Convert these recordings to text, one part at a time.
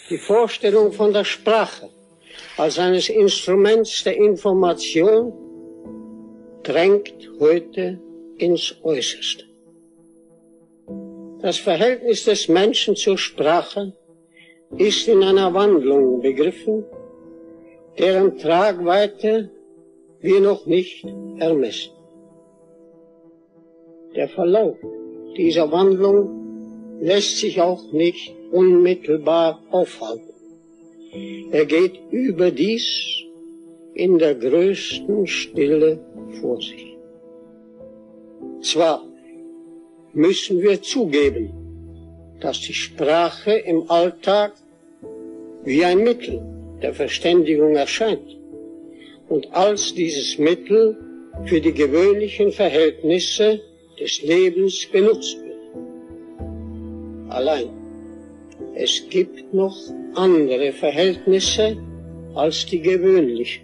Die Vorstellung von der Sprache als eines Instruments der Information drängt heute ins Äußerste. Das Verhältnis des Menschen zur Sprache ist in einer Wandlung begriffen, deren Tragweite wir noch nicht ermessen. Der Verlauf dieser Wandlung lässt sich auch nicht unmittelbar aufhalten. Er geht überdies in der größten Stille vor sich. Zwar müssen wir zugeben, dass die Sprache im Alltag wie ein Mittel der Verständigung erscheint und als dieses Mittel für die gewöhnlichen Verhältnisse des Lebens benutzt wird. Allein, es gibt noch andere Verhältnisse als die gewöhnlichen.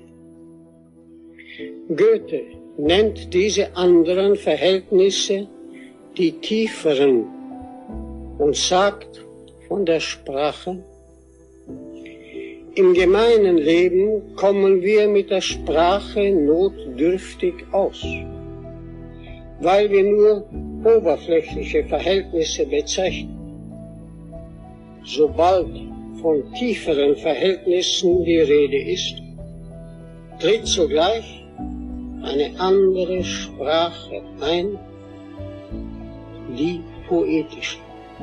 Goethe nennt diese anderen Verhältnisse die tieferen und sagt von der Sprache: Im gemeinen Leben kommen wir mit der Sprache notdürftig aus, weil wir nur oberflächliche Verhältnisse bezeichnen. Sobald von tieferen Verhältnissen die Rede ist, tritt sogleich eine andere Sprache ein, die poetische.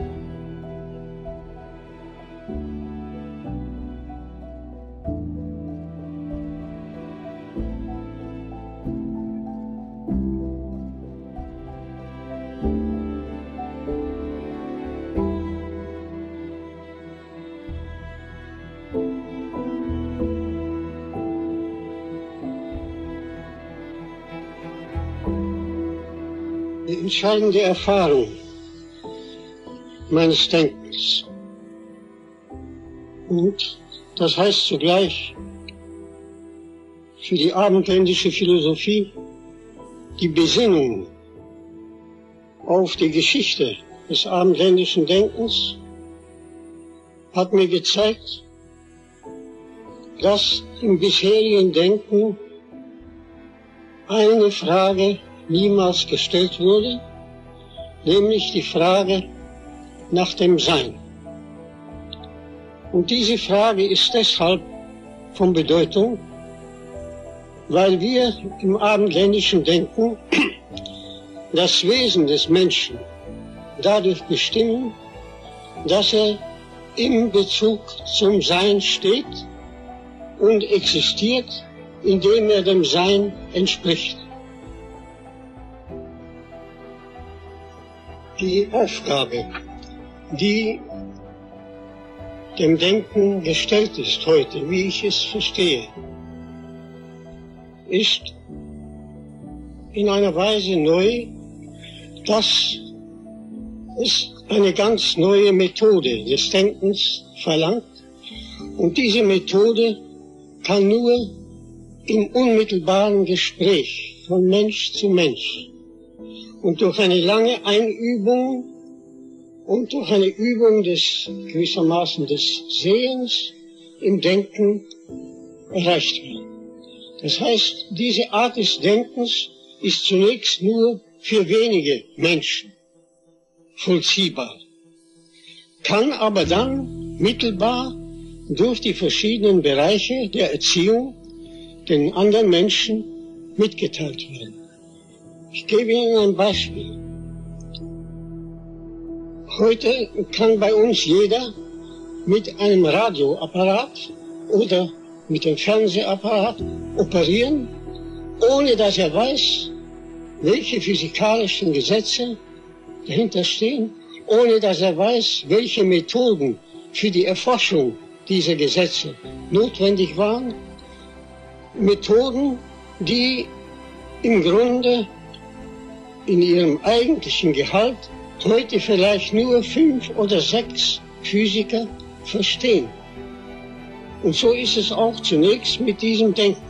Die entscheidende Erfahrung meines Denkens. Und das heißt zugleich für die abendländische Philosophie die Besinnung auf die Geschichte des abendländischen Denkens hat mir gezeigt, dass im bisherigen Denken eine Frage niemals gestellt wurde, nämlich die Frage nach dem Sein. Und diese Frage ist deshalb von Bedeutung, weil wir im abendländischen Denken das Wesen des Menschen dadurch bestimmen, dass er im Bezug zum Sein steht und existiert, indem er dem Sein entspricht. Die Aufgabe, die dem Denken gestellt ist heute, wie ich es verstehe, ist in einer Weise neu, dass es eine ganz neue Methode des Denkens verlangt. Und diese Methode kann nur im unmittelbaren Gespräch von Mensch zu Mensch und durch eine lange Einübung und durch eine Übung gewissermaßen des Sehens im Denken erreicht werden. Das heißt, diese Art des Denkens ist zunächst nur für wenige Menschen vollziehbar, kann aber dann mittelbar durch die verschiedenen Bereiche der Erziehung den anderen Menschen mitgeteilt werden. Ich gebe Ihnen ein Beispiel. Heute kann bei uns jeder mit einem Radioapparat oder mit dem Fernsehapparat operieren, ohne dass er weiß, welche physikalischen Gesetze dahinter stehen, ohne dass er weiß, welche Methoden für die Erforschung dieser Gesetze notwendig waren. Methoden, die im Grunde in ihrem eigentlichen Gehalt heute vielleicht nur 5 oder 6 Physiker verstehen. Und so ist es auch zunächst mit diesem Denken.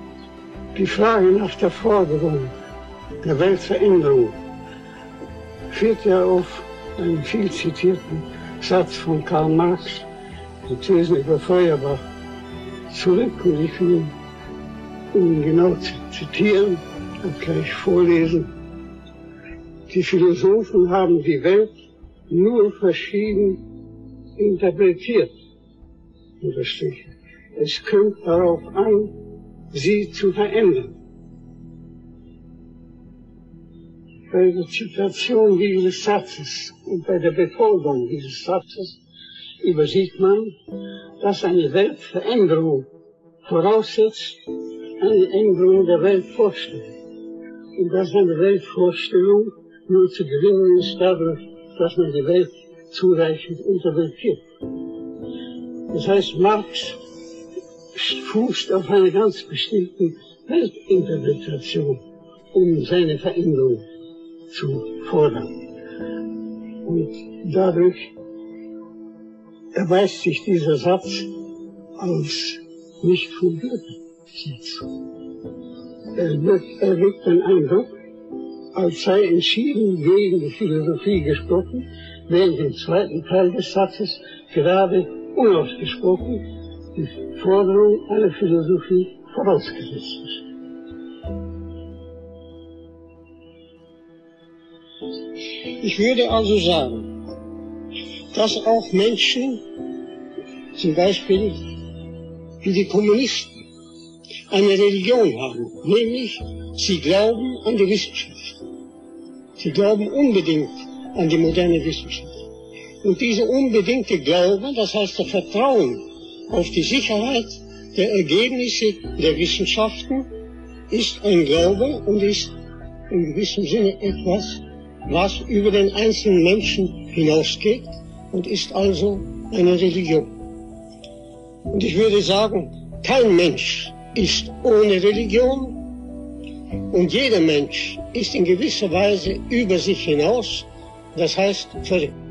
Die Frage nach der Forderung der Weltveränderung führt ja auf einen viel zitierten Satz von Karl Marx, die Thesen über Feuerbach, zurück. Und ich will ihn genau zitieren und gleich vorlesen. Die Philosophen haben die Welt nur verschieden interpretiert. Unterstrichen. Es kommt darauf an, sie zu verändern. Bei der Zitation dieses Satzes und bei der Befolgung dieses Satzes übersieht man, dass eine Weltveränderung voraussetzt eine Änderung der Weltvorstellung. Und dass eine Weltvorstellung nur zu gewinnen ist dadurch, dass man die Welt zureichend interpretiert. Das heißt, Marx fußt auf einer ganz bestimmten Weltinterpretation, um seine Veränderung zu fordern. Und dadurch erweist sich dieser Satz als nicht fundierter Satz. Er weckt den Eindruck, als sei entschieden gegen die Philosophie gesprochen, während im zweiten Teil des Satzes gerade unausgesprochen die Forderung einer Philosophie vorausgesetzt ist. Ich würde also sagen, dass auch Menschen, zum Beispiel wie die Kommunisten, eine Religion haben, nämlich sie glauben an die Wissenschaft. Sie glauben unbedingt an die moderne Wissenschaft. Und dieser unbedingte Glaube, das heißt das Vertrauen auf die Sicherheit der Ergebnisse der Wissenschaften, ist ein Glaube und ist in gewissem Sinne etwas, was über den einzelnen Menschen hinausgeht und ist also eine Religion. Und ich würde sagen, kein Mensch ist ohne Religion und jeder Mensch ist in gewisser Weise über sich hinaus, das heißt verrückt.